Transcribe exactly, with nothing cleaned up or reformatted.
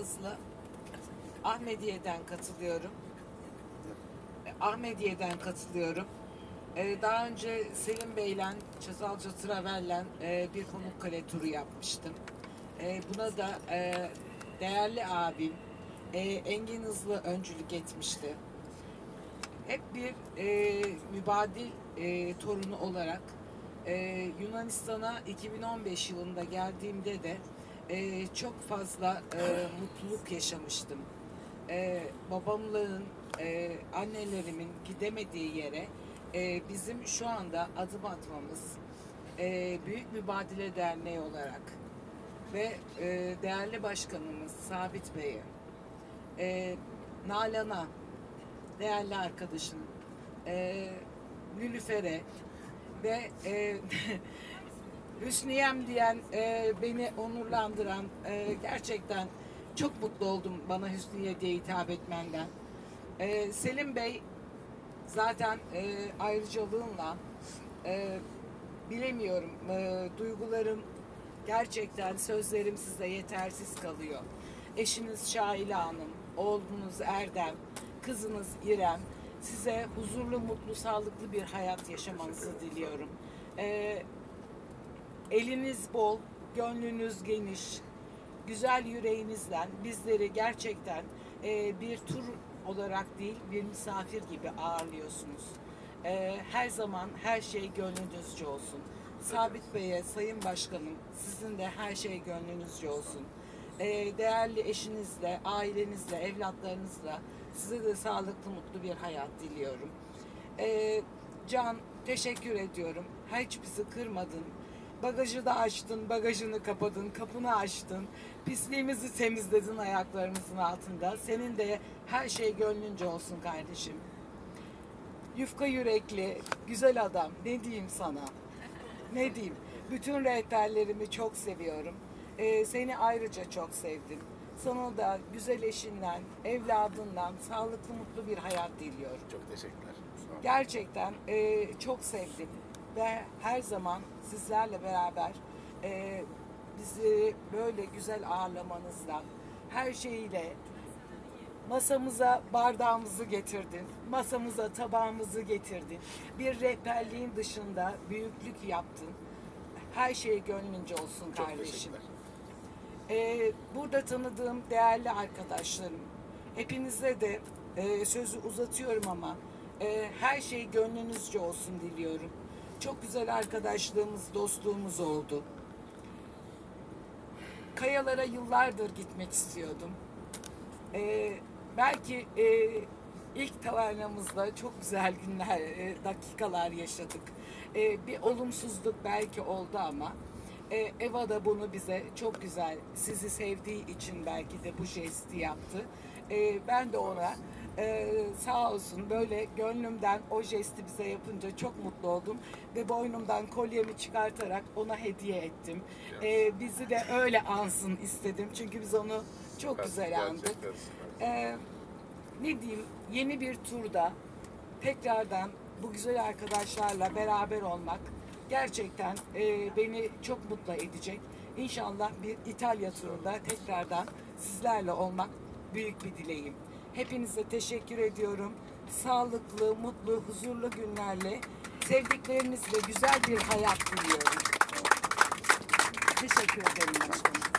Hızlı. Ahmediye'den katılıyorum. Ahmediye'den katılıyorum. Ee, daha önce Selim Bey'le, Çatalca Travel'le e, bir Pamukkale turu yapmıştım. E, buna da e, değerli abim e, Engin Hızlı öncülük etmişti. Hep bir e, mübadil e, torunu olarak e, Yunanistan'a iki bin on beş yılında geldiğimde de e, çok fazla e, mutluluk yaşamıştım. E, babamların, e, annelerimin gidemediği yere e, bizim şu anda adım atmamız, e, Büyük Mübadele Derneği olarak ve e, değerli başkanımız Sabit Bey'e, e, Nalan'a, değerli arkadaşım, e, Nülüfer'e ve e, Hüsniyem diyen, e, beni onurlandıran, e, gerçekten çok mutlu oldum bana Hüsniye diye hitap etmenden. E, Selim Bey zaten e, ayrıcalığınla e, bilemiyorum, e, duygularım gerçekten, sözlerim size yetersiz kalıyor. Eşiniz Şaile Hanım, oğlunuz Erdem, kızınız İrem, size huzurlu, mutlu, sağlıklı bir hayat yaşamanızı diliyorum. Ee, eliniz bol, gönlünüz geniş, güzel yüreğinizle bizleri gerçekten e, bir tur olarak değil, bir misafir gibi ağırlıyorsunuz. Ee, her zaman her şey gönlünüzce olsun. Sabit Bey'e, Sayın Başkanım, sizin de her şey gönlünüzce olsun. Ee, değerli eşinizle, ailenizle, evlatlarınızla size de sağlıklı, mutlu bir hayat diliyorum. Ee, Can, teşekkür ediyorum. Hiç bizi kırmadın. Bagajı da açtın, bagajını kapadın, kapını açtın. Pisliğimizi temizledin ayaklarımızın altında. Senin de her şey gönlünce olsun kardeşim. Yufka yürekli, güzel adam. Ne diyeyim sana? Ne diyeyim? Bütün rehberlerimi çok seviyorum. Ee, seni ayrıca çok sevdim. Sana da güzel eşinden, evladından sağlıklı, mutlu bir hayat diliyorum. Çok teşekkürler. Gerçekten e, çok sevdim ve her zaman sizlerle beraber e, bizi böyle güzel ağırlamanızla, her şeyiyle masamıza bardağımızı getirdin, masamıza tabağımızı getirdin. Bir rehberliğin dışında büyüklük yaptın. Her şey gönlünce olsun kardeşim. Ee, burada tanıdığım değerli arkadaşlarım, hepinize de e, sözü uzatıyorum ama e, her şey gönlünüzce olsun diliyorum. Çok güzel arkadaşlığımız, dostluğumuz oldu. Kayalara yıllardır gitmek istiyordum. Ee, belki e, ilk tavernamızda çok güzel günler, e, dakikalar yaşadık. E, bir olumsuzluk belki oldu ama e, Eva da bunu bize çok güzel, sizi sevdiği için belki de bu jesti yaptı. E, ben de ona e, sağ olsun böyle gönlümden o jesti bize yapınca çok mutlu oldum ve boynumdan kolyemi çıkartarak ona hediye ettim. E, bizi de öyle ansın istedim çünkü biz onu çok güzel andık. Ee, ne diyeyim, yeni bir turda tekrardan bu güzel arkadaşlarla beraber olmak gerçekten e, beni çok mutlu edecek. İnşallah bir İtalya turunda tekrardan sizlerle olmak büyük bir dileğim. Hepinize teşekkür ediyorum. Sağlıklı, mutlu, huzurlu günlerle, sevdiklerinizle güzel bir hayat diliyorum. Teşekkür ederim başkanım.